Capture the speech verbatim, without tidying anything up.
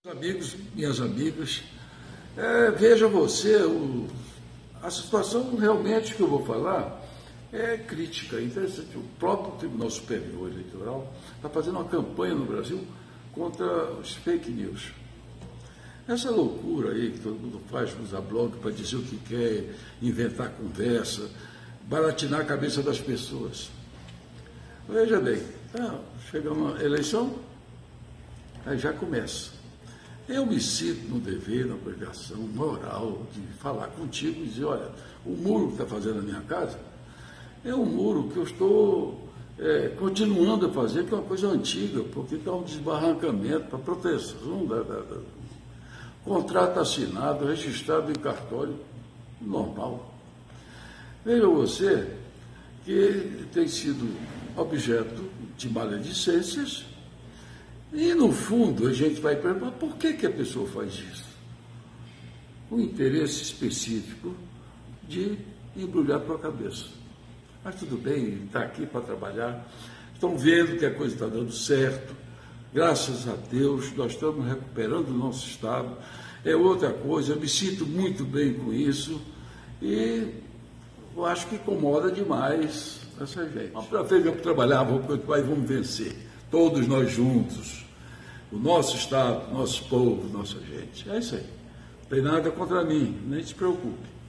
Amigos, minhas amigas, é, veja você, o, a situação realmente que eu vou falar é crítica, interessante. O próprio Tribunal Superior Eleitoral está fazendo uma campanha no Brasil contra os fake news. Essa loucura aí que todo mundo faz, usar blog para dizer o que quer, inventar conversa, baratinar a cabeça das pessoas. Veja bem, tá, chega uma eleição, aí já começa. Eu me sinto no dever, na obrigação moral de falar contigo e dizer, olha, o muro que está fazendo na minha casa é um muro que eu estou é, continuando a fazer, que é uma coisa antiga, porque está um desbarrancamento para proteção da, da, da... Contrato assinado, registrado em cartório, normal. Veja você que tem sido objeto de maledicências. E, no fundo, a gente vai perguntar por que, que a pessoa faz isso? O interesse específico de embrulhar a tua cabeça. Mas tudo bem, ele está aqui para trabalhar. Estão vendo que a coisa está dando certo. Graças a Deus, nós estamos recuperando o nosso Estado. É outra coisa, eu me sinto muito bem com isso. E eu acho que incomoda demais essa gente. Para ver, vamos trabalhar, vamos continuar e vamos vencer. Todos nós juntos, o nosso Estado, nosso povo, nossa gente. É isso aí. Não tem nada contra mim, nem se preocupe.